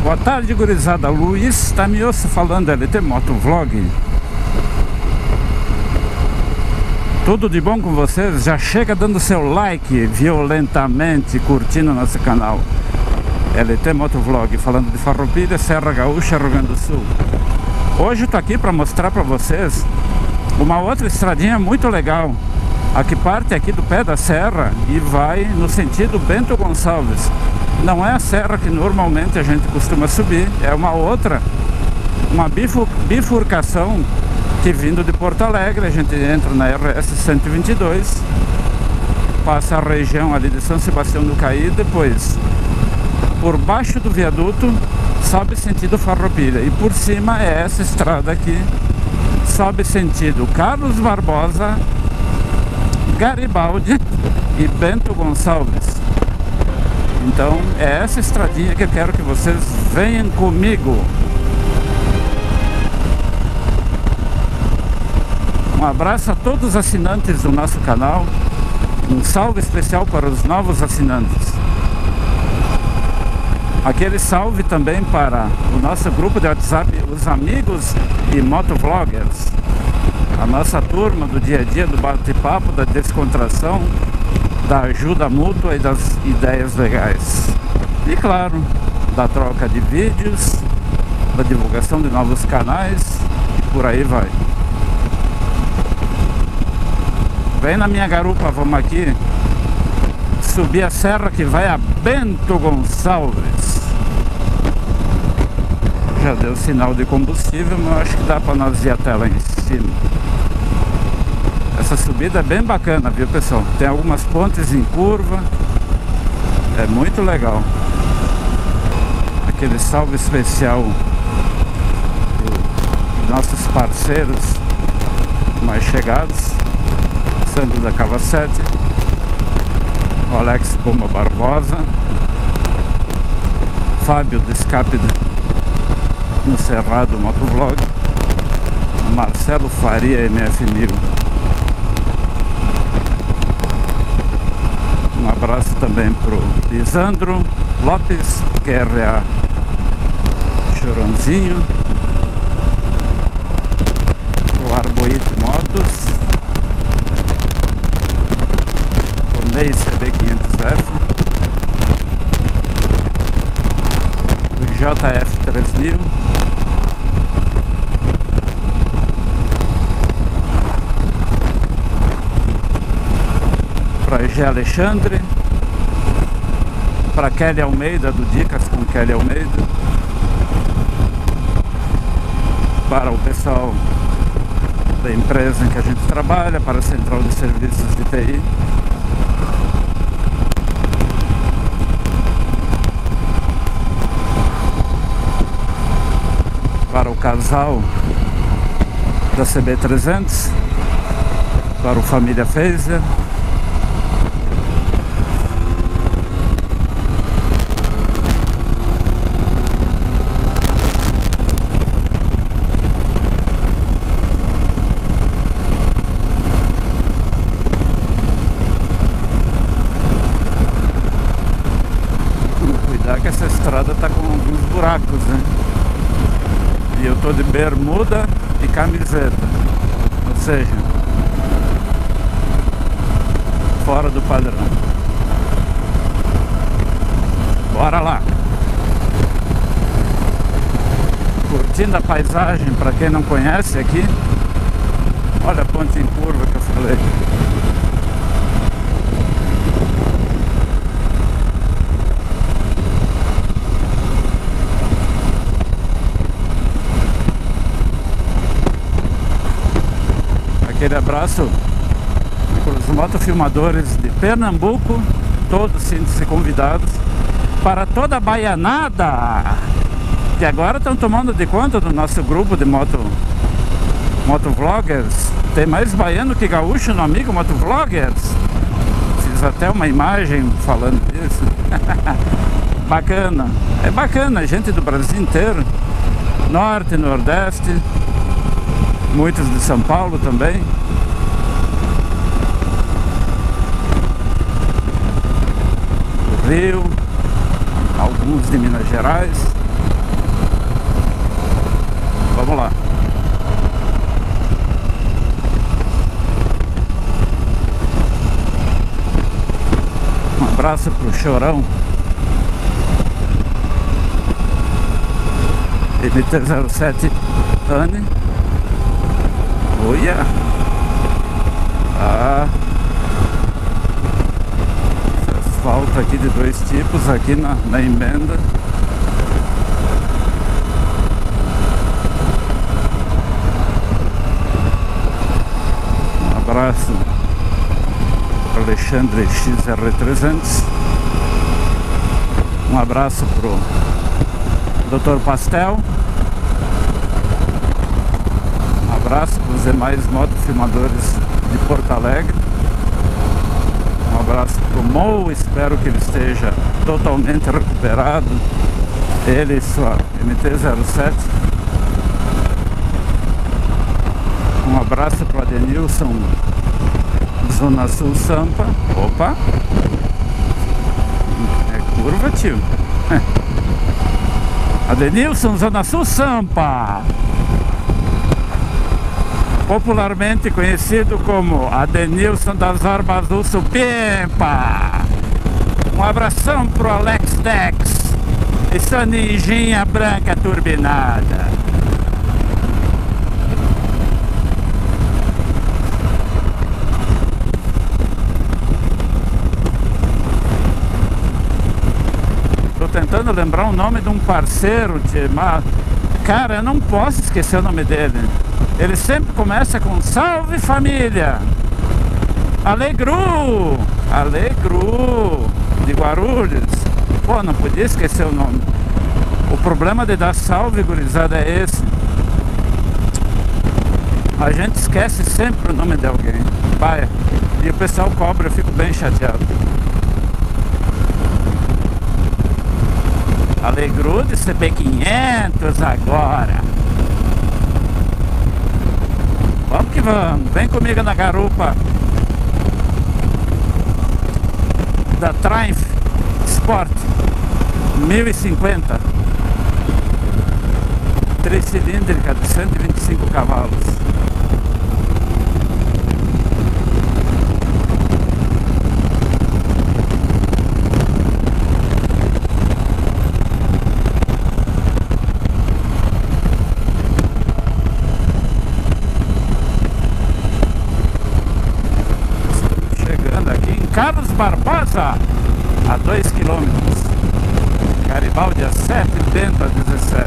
Boa tarde, gurizada. Luiz Tamioso falando, LT Motovlog. Tudo de bom com vocês? Já chega dando seu like violentamente, curtindo nosso canal LT Motovlog, falando de Farroupilha, Serra Gaúcha, Rio Grande do Sul. Hoje eu tô aqui para mostrar para vocês uma outra estradinha muito legal. A que parte aqui do pé da serra e vai no sentido Bento Gonçalves. Não é a serra que normalmente a gente costuma subir, é uma outra, uma bifurcação que, vindo de Porto Alegre, a gente entra na RS 122, passa a região ali de São Sebastião do Caí, depois por baixo do viaduto sobe sentido Farroupilha e por cima é essa estrada aqui, sobe sentido Carlos Barbosa, Garibaldi e Bento Gonçalves. Então é essa estradinha que eu quero que vocês venham comigo. Um abraço a todos os assinantes do nosso canal, um salve especial para os novos assinantes. Aquele salve também para o nosso grupo de WhatsApp, os amigos e motovloggers. A nossa turma do dia a dia, do bate-papo, da descontração, da ajuda mútua e das ideias legais. E claro, da troca de vídeos, da divulgação de novos canais e por aí vai. Vem na minha garupa, vamos aqui subir a serra que vai a Bento Gonçalves. Já deu sinal de combustível, mas eu acho que dá para nós ir até lá em cima. Essa subida é bem bacana, viu, pessoal? Tem algumas pontes em curva, é muito legal. Aquele salve especial para nossos parceiros mais chegados, Sandro da Cava 7, o Alex Pomba Barbosa, Fábio do Escape no Cerrado Motovlog, Marcelo Faria, MF1000. Um abraço também pro Lisandro Lopes, QRA Chorãozinho, o Arboito Motos, o Ney CB500F, o JF 3000, para G. Alexandre, para Kelly Almeida, do Dicas com Kelly Almeida, para o pessoal da empresa em que a gente trabalha, para a Central de Serviços de TI, para o casal da CB300, para o Família Phaser, que essa estrada tá com alguns buracos, né? E eu tô de bermuda e camiseta, ou seja, fora do padrão. Bora lá! Curtindo a paisagem, para quem não conhece aqui, olha a ponte em curva que eu falei. Aquele abraço para os motofilmadores de Pernambuco, todos sintam-se convidados, para toda a baianada que agora estão tomando de conta do nosso grupo de motovloggers. Tem mais baiano que gaúcho no amigo motovloggers. Fiz até uma imagem falando disso. Bacana, é bacana, gente do Brasil inteiro, norte, nordeste, muitos de São Paulo também. Do Rio, alguns de Minas Gerais. Vamos lá. Um abraço pro Chorão. MT-07 Anne. Olha. Esse asfalto aqui de dois tipos aqui na emenda. Um abraço para Alexandre XR300. Um abraço pro Dr. Pastel. Um abraço para os demais motofilmadores de Porto Alegre. Um abraço para o Mo, espero que ele esteja totalmente recuperado. Ele e sua MT-07. Um abraço para o Adenilson, Zona Sul Sampa. Opa! É curva, tio. Adenilson, Zona Sul Sampa. Popularmente conhecido como Adenilson das Arbas do Supimpa. Um abração pro Alex Dex e sua ninjinha branca turbinada. Tô tentando lembrar o nome de um parceiro, mas cara, eu não posso esquecer o nome dele. Ele sempre começa com salve família. Alegru! Alegru! De Guarulhos. Pô, não podia esquecer o nome. O problema de dar salve, gurizada, é esse. A gente esquece sempre o nome de alguém. Vai. E o pessoal cobra, eu fico bem chateado. Alegru de CB500 agora. Vamos que vamos, vem comigo na garupa da Triumph Sport 1050 tricilíndrica de 125 cavalos. Carlos Barbosa a 2 km, Garibaldi a 7, Bento a 17.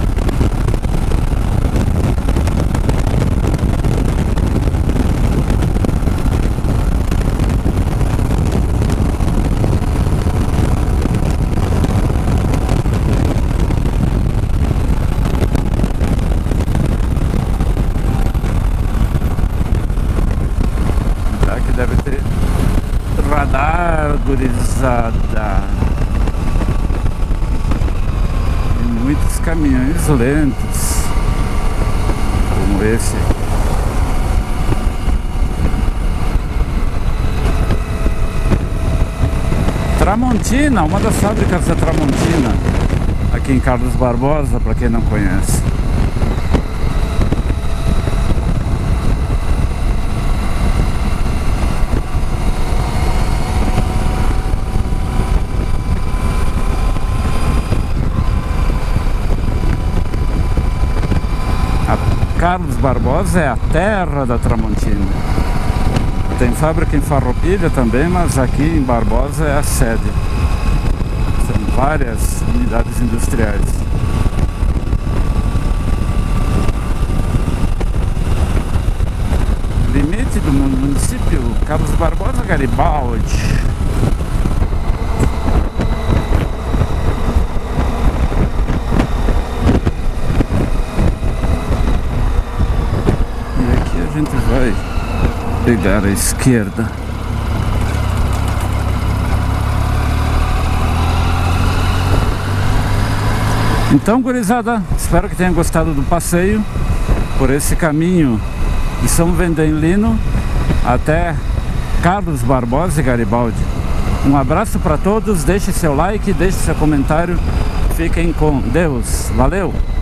Já que deve ter radar, gurizada. Tem muitos caminhões lentos como esse. Tramontina, uma das fábricas da Tramontina aqui em Carlos Barbosa, para quem não conhece. Carlos Barbosa é a terra da Tramontina. Tem fábrica em Farroupilha também, mas aqui em Barbosa é a sede. São várias unidades industriais. Limite do município Carlos Barbosa, Garibaldi. A gente vai pegar a esquerda. Então, gurizada, espero que tenham gostado do passeio por esse caminho de São Vendelino até Carlos Barbosa e Garibaldi. Um abraço para todos, deixe seu like, deixe seu comentário, fiquem com Deus, valeu!